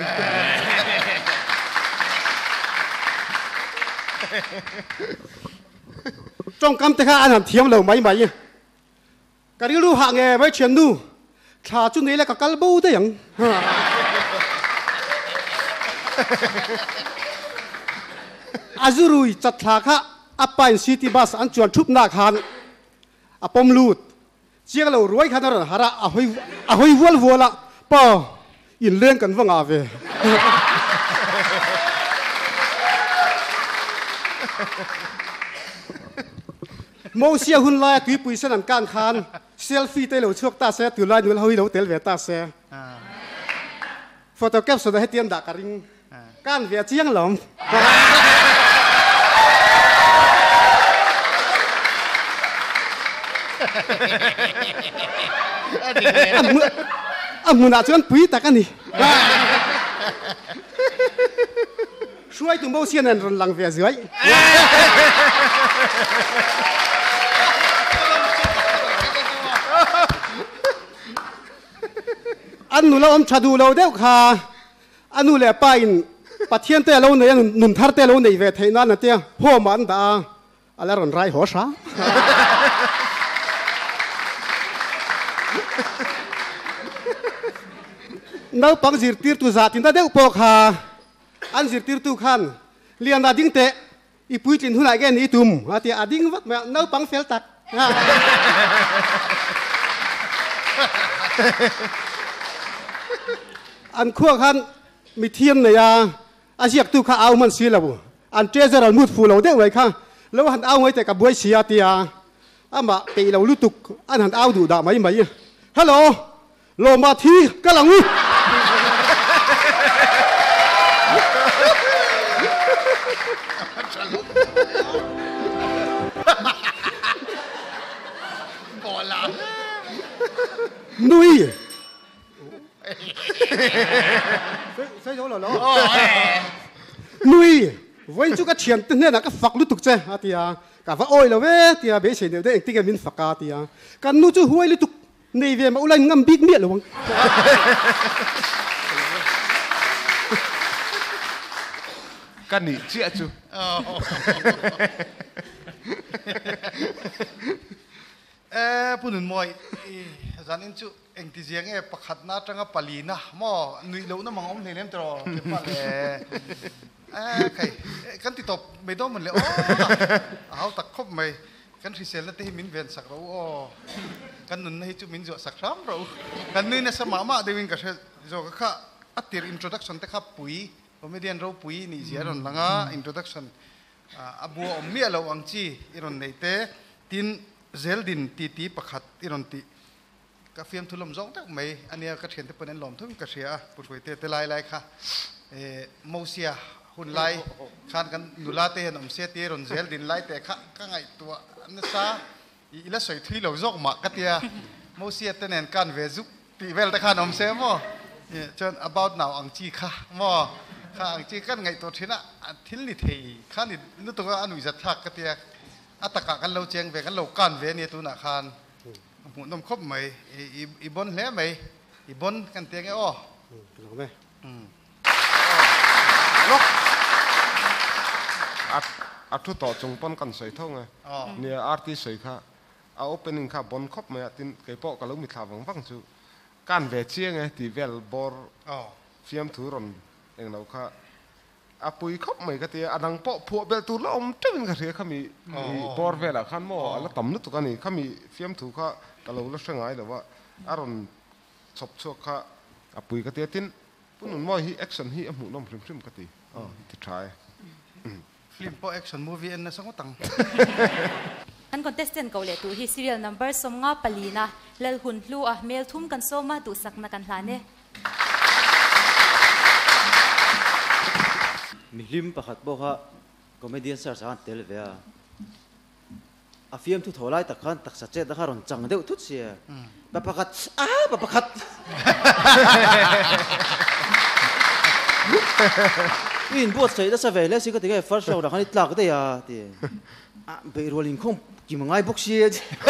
จงกำแต่ข้าอันหันเทียมเราไหมไหมการรู้ห่างไงไม่เชียนดูชาจุนนี้แหละกับกัลบูได้ยังอาจุรุยจัดทาข้าอัปไปซิตี้บัสอันจวนทุบนาคานอปมลูดเจ้าเรารวยขนาดนั้นฮาระอาหอยอาหอยวัววัวละป่ออินเลี้ยงกันว่างอาเวโมเสียหุ่นลายตุยปุยสนันการคานเซลฟี่เตลชกตาเสตุลายนุลหอยเราเตลเวตาเสโฟโต้แคปสุดให้เตรียมดักกระริงการเวียเจียงหลอมอ่ะมุนาชวนปุยตากันนี่ช่วยตุ้มโมเสียนันรันหลังเวียสวยอันนู้นเราอมชาดูเราเด็กค่ะอันนู้นแหละไปปะเทียนเตะเราเนี่ยหนุ่มทัดเตะเราในเวทีนั้นนะเตี้ยหัวมันตาอะไรรันไรหัวช้าเราปังสิร์ตีร์ตุซาตินตาเด็กปอกค่ะอันสิร์ตีร์ตุขันเลียนดาดิ้งเตะอีปุ้ยจินหุ่นไหนแกนี่ตุ่มอาทิตย์อดิ้งวัดแม่เราปังเฟลตักอันขั้วขันมีเทียนเลยอ่ะอาเซียกตุข้าเอามันสีแล้วอันเจเจอร์มุดฟูเราเด็กไว้ค่ะแล้วหันเอาไว้แต่กับบัวเสียตีอ่ะอ่ะมาตีเราลุตุกอันหันเอาดูด่าไหมไหมฮัลโหลโลมาทีกำลังวิ่งนุ้ยใช่ใช่เหรอนุ้ยวันจุกเฉียนตั้งเนี่ยนะก็ฝักลุตุกเจ้าที่อ่ะกับว่าโอ้ยแล้วเว้ยที่อ่ะเบสเชนเดี๋ยวได้เองที่กันมินฝักที่อ่ะกันนู้จู่หัวลุตุกในเวียมาอุลัยงำบิ๊กเมียหรือวังกันนี่เจี๊ยจูเออพูดหนึ่งมวยจานอินจูเอ็งที่เสียงเอประคัดน้าจังกับปลีนะหม้อนุยเหลวน้ำมังอมเลี้ยงตรอเก็บมาเลยเออใครกันติดตบไม่ต้องมันเลยโอ้เอาตักคบไหมกันที่เสียแล้วที่มินเวียนสักเราโอ้กันนุ่นให้จูมินจวดสักซ้ำเรากันนุยในสมามาเดวินกับเชจก็ข้าอัดตีร์อินโทรดักชันแต่ข้าปุ๋ยผมไม่เรียนเราปุ๋ยนี่เสียรอนลังอ่ะอินโทรดักชันอาบัวอมเมียเราอังจีอิรอนในเตตินเซลดินตีตีประคัดอิรอนตีกาเฟียมทุลมจงแต่ไม่อันนี้ก็เห็นแต่เป็นหลอมทุ่มกระเสียปุถุยเตเตลายลายค่ะเออโมเซียหุ่นลายขานกันนุลาเตนอมเสียตีรอนเซลดินลายแต่ข้าข้างไอตัวนั่นซะอีละสวยทุยเราจงหมักกะเตียโมเซียเตนกันเวซุตีเวลแต่ข้านอมเสียมั้งเนี่ยจน about now อังจีค่ะมั้งข้าอังจีกันไงตัวที่น่ะทิ้งลิเทีข้านี่นึกตัวอันวิจัดทักกะเตียอัตตะกันเราเจียงเวกันเรากันเวเนี่ยตัวน่ะขานหุ่นนมครบไหมอีอีบนแล้วไหมอีบนกันเตียงไอ้อ้อหรอไหมล็อกอัดอัดทุต่อจงปนกันใส่ท่องไงเนี่ยอาร์ติใส่ค่ะเอาเป็นหนึ่งค่ะบนครบไหมตินไก่ปอกกับลูกมีข่าวฟังฟังจูการเวเชียงไงที่เวลบอร์ฟิล์มถือรอนเองเราค่ะอาปุยครบไหมก็เตียอันดังปอกผัวเบลตูล้อมจุ้งกระเทียเขามีบอร์เวลอะขันหม้อแล้วต่ำนึกตัวกันนี่เขามีฟิล์มถือค่ะแต่เราเลือกเชียงไงแต่ว่าอารมณ์ชอบชอบค่ะอาปุยก็เตียตินปุ่นมอฮีแอคชั่นฮีอหมุนน้องพริมพริมก็ตีอ๋อที่ทรายฟิล์มโปรแอคชั่นมูวี่อันนั้นสังกังอันคอนเทสเตนต์เกาหลีตัวที่ serial number สมงาปลีนะเลลหุ่นลูอ่ะเมลทุ่มกันโซมาดูสักนักกันหลานเนี่ยมีลิมประคัดบอกว่า comedian sir sa tel ve a fiam thu tholai tak khan tak sa che da kharon chang deuh thut sia pa pakhat a pa pakhat in buat sei da sa ve le si ka tiga first round khan itlak de ya ti a be rolling khom ki mangai bok sia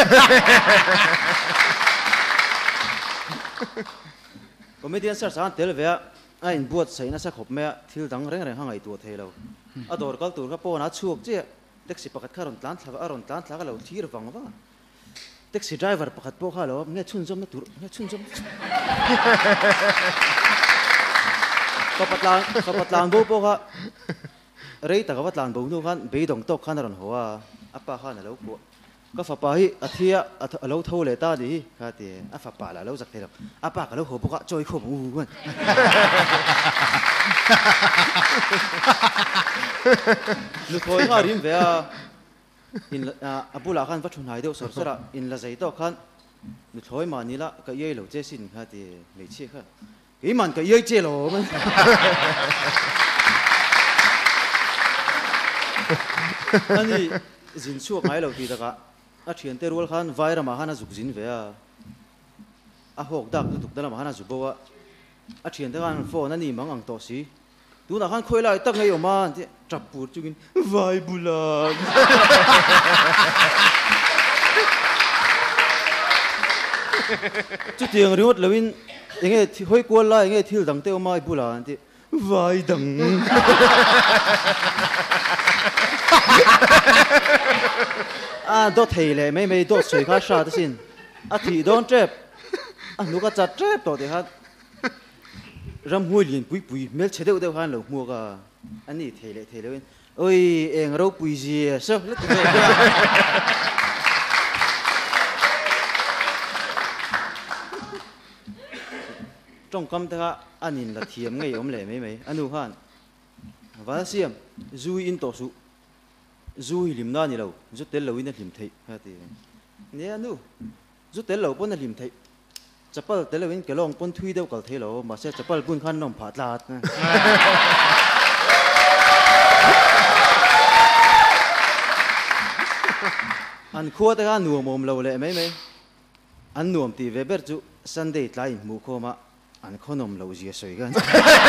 comedian sir sa tel ve a in buat sei na sa khop me thil dang reng reng hangai tu thei lo a dor kal tur ka po na chuak che taxi pakhat kharon tlan thla aron tlan thla ka lo thir wang wa taxi driver pakhat po kha lo nge chun jom na tur nge chun jom ko patlan ko patlan bo po kha rei ta ka patlan bo nu khan be dong tok khan ron hoa apa khan lo ko ka fa pa hi athia alo tho le ta di kha ti a fa pa la lo jak the lo apa ka lo ho po ka choi kho bu wan lu thoi nga rim ve a in abula khan va thun hai deuh sor sora in la zai to khan lu thoi ma ni la ka ye lo che sin kha ti mei che kha cái màn cái dây che lo mà anh đi dính chuột ngay lâu thì đó cả à chuyện tê ruột khan vai ra mà hắn dục dính về à à hộp đặc tu tục đó là mà hắn dục bao à à chuyện tê khan phô anh đi mang ăn to xí tu nào khan khơi lại tắc ngay ở mà thì chập bụt chú kinh vai bula chút tiền rồi mất lawin nghe hoi quên lại nghe thiêu đằng teo mai bula thì vai đằng à đó thầy lệ mấy mấy đó soi khá sao đó xin à thì đó trép à nó có chặt trép đó thì hát ram hui liền bụi bụi mel chế đâu đâu han lâu mua cả anh ấy thầy lệ thầy lệ ôi em rau bụi gì sao lúc trong cam ta anh nhìn là thiềm ngay ôm lệ mấy mấy anh u han và xiêm dui in tổ su dui lim na ni lâu rút tên lâu in lim thấy ha thì nè anh u rút tên lâu bốn lim thấy chắp bal tên lâu in cái long bốn thui đâu cả thấy lâu mà sẽ chắp bal bốn khăn nòng phạt lạt anh khua ta anh nuông mồm lâu lệ mấy mấy anh nuông thì về bếp chú Sunday lại mua khô mà anh không nằm lâu gì sợi gan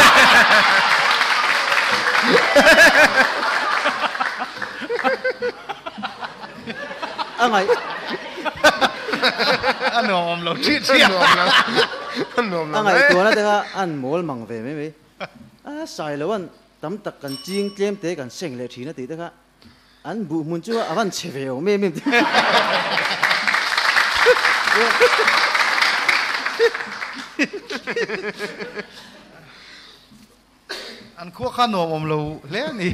anh ấy anh nằm lâu chết chết anh ấy tuổi đó thì anh mua măng về mấy mấy à sai lâu anh tắm tắc cần chiên kem té cần sinh lệ chỉ nó tí đó anh bù muốn chú anh chế về mấy mấy anh khua khăn nôm om lâu lẽ nì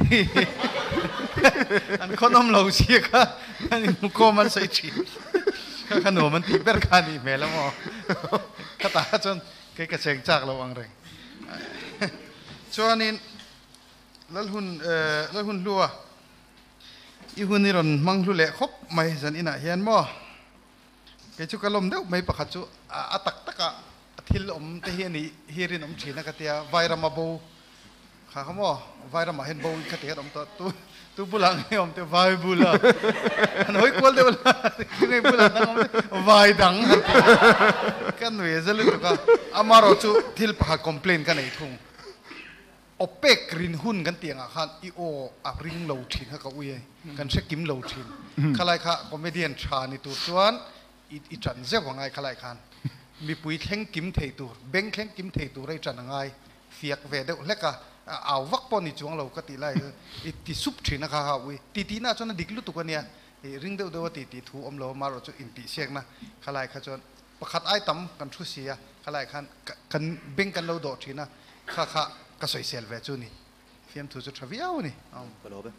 anh khăn om lâu xia cả anh mua com anh say chỉ khăn nôm anh tí bẹt khăn nì mẹ lắm à khát ta chọn cái cái seng chạc lâu anh reng cho nên lal hun lal hun lua i hun ni ron mang lu lệ khop mai zan ina hian mo cái chú kalom đâu mấy bậc chú à tắc tắc à thil om te hiền ni hiền om chỉ na cái tia vai ram bầu khá không mo vai ram hen bầu cái tia om to tu tu bulang om te vai bula nói quên đâu là cái này bulang đang om vai đắng cái người dân lúc đó amaro chú thil bậc complain cái này thùng opec green hun kan tiang akhan I o a ring lo thin ha ka ui kan se kim lo thin khalai kha comedian chani tu tuan i i chan ze wangai khalai khan mi pui thleng kim thei tur beng thleng kim thei tur rei chan ngai fiak ve de leka aw vak pon ni chuang lo ka ti lai i ti sup thina kha ha ui ti ti na chona diklu tu kania i ring de de ti ti thu om lo ma ro chu in ti sek na khalai kha chon pakhat ai tam kan thu sia khalai khan kan beng kan lo do thina kha kha cái sợi sel về chỗ này phim thu cho traviao này ông có lỗi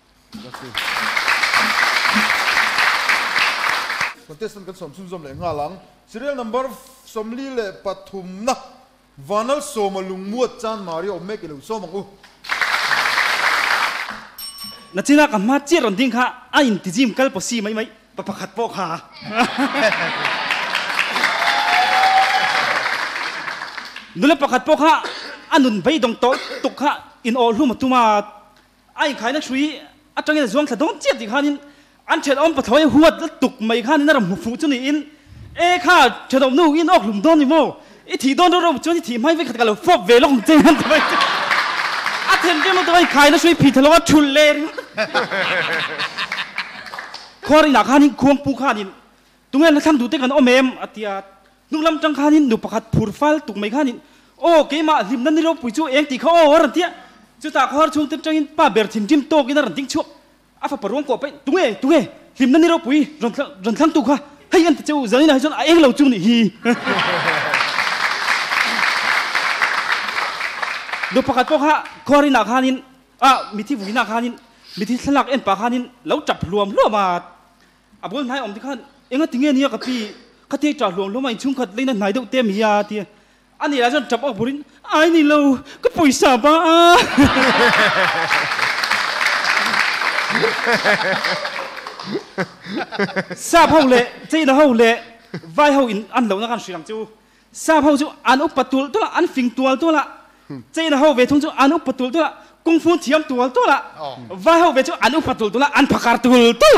contestant kan som sum som le nga lang serial number somli le pathum na vanal somalung muat chan mario mek lu somang u na china ka ma chi ron ding kha a in ti jim kal posi mai mai pa pakhat po kha nule pakhat po kha anun bay dong to tuk ha in all hu matuma ai khai na shui อ่ะจังเงี้ยช่วงสะดวกเจี๊ยดอีกครั้งนี้อันเชิดอมปะถอยหัวแล้วตุกไม่ครั้งนี้น่าจะฟูจุนี่อินเอ้ข้าเชิดอมนู่อินออกหลุมโดนนี่โม่ไอ้ที่โดนโดนจนที่ที่ไม่ไปขัดกันเลยฟอบเวลงเจนทำไมอาเทนเจมันตัวไอ้ใครแล้วช่วยผิดทะเลาะชุนเล่ขอรินักข้านี่ควงปูข้านี่ตรงนี้เราทำดูเต็กันโอเมมอาทิตย์นุ่งลำจังข้านี่หนูประคัดผูดฟัลตุกไม่ข้านี่โอ้เกมาริมนั่นนี่เราปุ๋ยจู่เองตีเขาโอ้รันเทียจุดตาเขาช่วงเต็มจังอินป้าเบอร์ทิมจิมโตกินรันติ้งชั่วอาฟ้าปรวงกว่าไปตรงนี้ตรงนี้ริมนั่นนี่เราปุ๋ยรันรันทั้งตุกข้าให้ยันเจ้าจะนี่นะจนเองเราจู่นี่ฮีดูประกาศพวกข้าขอรินักข้านี่อ่ะมีที่วินักข้านี่มีที่สลักเอ็นปากข้านี่แล้วจับรวมรวมมาอ่ะบุญให้อมที่ข้าเอ็งก็ถึงเงี้ยนี่กับพี่ข้าที่จับรวมรวมมาชุ่มขัดเล่นไหนเด็กเต็มยาที่อันนี้แล้วจนจับออกบุญไอ้นี่เราก็ปุ๋ยสาบ้าซาเผาเละเจ้าเผาเละไว้เผาอินอันเหล่านักการสื่อจูซาเผาจูอันอุปตุลตัวละอันฟิงตัวตัวละเจ้าเผาเวทงจูอันอุปตุลตัวละกงฟูเทียมตัวตัวละไว้เผาเวจูอันอุปตุลตัวละอันพักการตัวตัว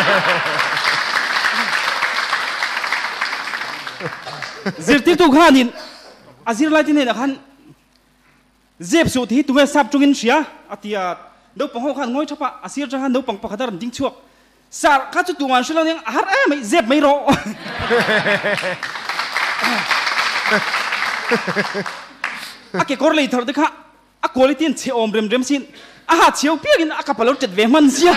ซิร์ติตุข้านินอาซิร์ไลตินเนี่ยขันเจ็บสุดที่ตัวซับจุกินเสียอาทิตย์เดี๋ยวปังหัวขันง่อยชอบอาซิร์จะขันเดี๋ยวปังปักขัดรันดิ้งชั่วสารข้าจุดตัวมันช่วยเราเนี่ยหาเอ้ไม่เจ็บไม่รออาเกกอร์เลยทอร์ดิค่ะอาโกลิตินเชี่ยวอมเรมเรมสินอาหาเชี่ยวเปียกินอากับปลาลุจัดเวมันเสีย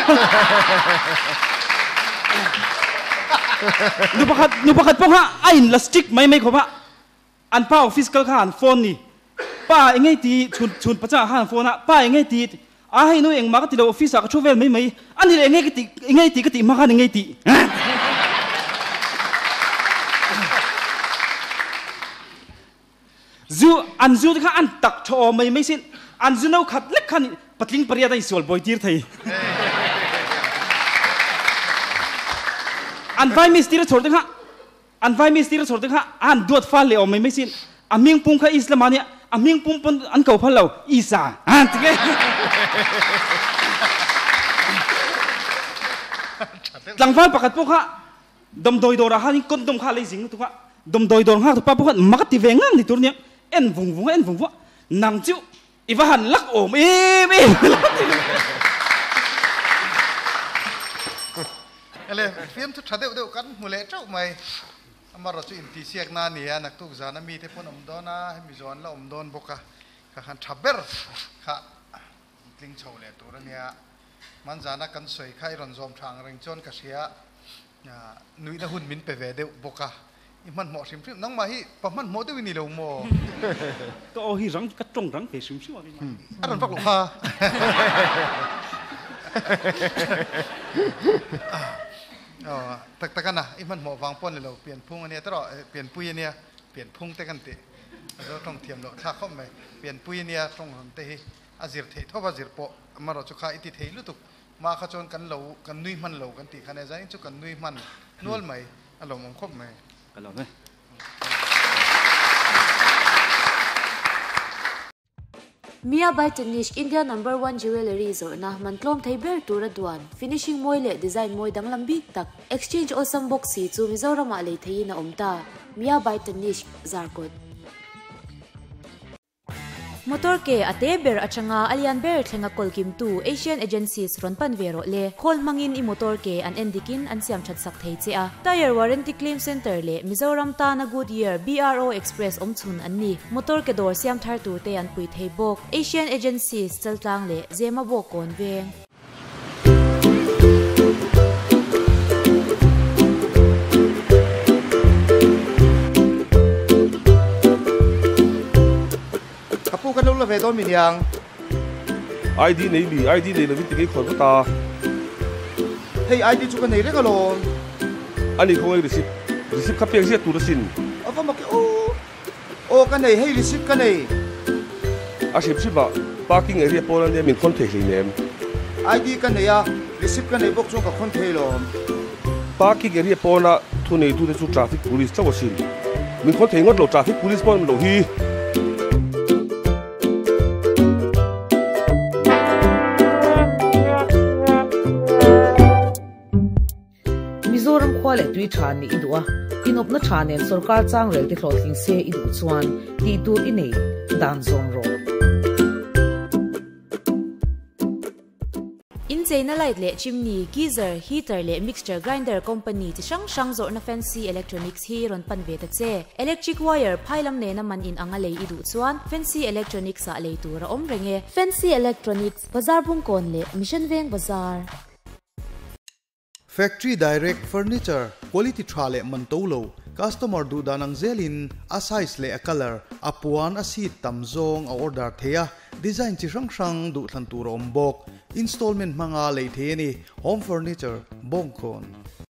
นูประคัดนูประคัดพวกฮะไอ้ลัสติกไม่ไม่ขบะอันป้าออฟฟิศก็ข้าอันโฟนนี่ป้าเองไงตีชุนชุนประจ้าข้าอันโฟนอะป้าเองไงตีอาให้นูเองมาก็ตีเราออฟฟิศก็ช่วยเวลไม่ไม่อันนี้เองไงตีเองไงตีก็ตีมาข้าเองไงตีจูอันจูที่ข้าอันตักโชว์ไม่ไม่สิ้นอันจูเราขัดเล็กขันปัดลิงปริยาได้ส่วนบ่อยทีร์ไทยอันไฟมิสตีร์ชดที่ข้าอันไฟมิสตีร์ชดที่ข้าอันดูดฟ้าเลยออกไม่ไม่สิ้นอามิงปุ่งข้าอิสลามเนี่ยอามิงปุ่งปนอันเก่าพันเราอีสานอันที่ไงหลังฟ้าประกาศพวกข้าดมโดยโดราฮานี่คนดมข้าเลยสิงทุกข้าดมโดยโดราฮาทุกป้าพวกข้ามักติเวงังในตัวเนี้ยเอ็นvùng vùngเอ็นvùng vùngนางจิ้วอีว่าหันลักโอมเอ๊ะเอ๊ะอะไรฟิล์มทุกชาติเดียวเดียวกันมูเล่เจ้าไม่มาเราจะอินทิเซียกนานี่นักตุกจานะมีเทพนอมโดนะให้มีจวนละอมโดนบกะข้าขันทับเบอร์ข้าลิงโชว์เลยตัวนี้มันจานะกันสวยข้าร้อนจอมทางเริงจนกระเสียนุ้ยนะหุ่นมินไปเวเดียวบกะมันเหมาะสิมนั่งมาฮิปะมันเหมาะด้วยนี่เลยโม่ก็เอาฮิรังกระจงรังเปสิมชิวอะไรอันนั้นฟักหลงค่ะอ๋อแต่แต่กันนะไอ้มันเหมาะวางป้อนเลยเราเปลี่ยนพุ่งอันนี้ตลอดเปลี่ยนปุยอันนี้เปลี่ยนพุ่งแต่กันเตะเราต้องเทียมเราถ้าเข้าไปเปลี่ยนปุยอันนี้ต้องทำเตะอาจิรเททว่าอาจิรโปมาเราจะขายอิติเทลุตุกมาขจรกันเรากันนุ้ยมันเรากันตีคะแนนใจจุกันนุ้ยมันนวลไหมอารมณ์มันครบไหมกันหรอไหมเมียใบจันนิชอินเดีย number one jewelry โซนะมันกล้องไทยเบอร์ตัวระดวน finishing มวยเล่ดีไซน์มวยดังลำบิกตัก exchange อสัมบ็อกซี่จูมิโซรามาเลยไทยนะอมตาเมียใบจันนิชซาร์กดมอเตอร์เกอเตเบอร์อัชงาอเลียนเบอร์เทงกอลกิมตูเอเชียนเอเจนซีสรอนปันเวโรเลโคลมังอินอีมอเตอร์เกอันเอนดิกินอันเสียมชัดสักเทเจอาไทยร์วารันตีคลีมเซ็นเตอร์เลมิโซรัมตานากูดเยียร์ บี อาร์ โอ Express อมชุนอันนี้มอเตอร์เกดอร์เสียมทาร์ตูเตอันปุยเทบกเอเชียนเอเจนซีสเซลตังเลเจมาบอกก่อนเวงพูดกันรู้ละเวทมีอย่างไอดีไหนมีไอดีไหนเราวิธีการขนก็ตาเฮ้ยไอดีจุกันไหนเรื่องอะไรอันนี้เขาให้รีสิบรีสิบขับเพียงเสียตัวละสินอ๋อฟังมาแค่โอ้โอ้กันไหนให้รีสิบกันไหนอาชีพสิบะปาร์กิ้งเอเรียโปแลนด์เนี่ยมีคนเทคนิคไอดีกันไหนอะรีสิบกันไหนบอกจงกับคนเทลมปาร์กิ้งเอเรียโปน่ะทุนในทุนในสุดทราฟิกบริษัทเจ้าสินมีคนเทงดโหลดทราฟิกบริษัทมันโหลฮี le tui than ni idua inop na thanen sarkar chang rel ti thlothling se idu chuan ti tur inei dan zom ro in chaina light le chimney geyser heater le mixture grinder company chi sang sang zor na fancy electronics hi ron pan ve ta che electric wire phailam ne na man in anga lei idu chuan fancy electronics a lei tur om renge fancy electronics bazar bung kon le mission veng bazar factory direct furniture quality thale man tolo customer du danang zelin a size le a color a puan a seat tamzong a order thea design chi sang sang du thlan tur om bok installment manga le the ni home furniture bongkhon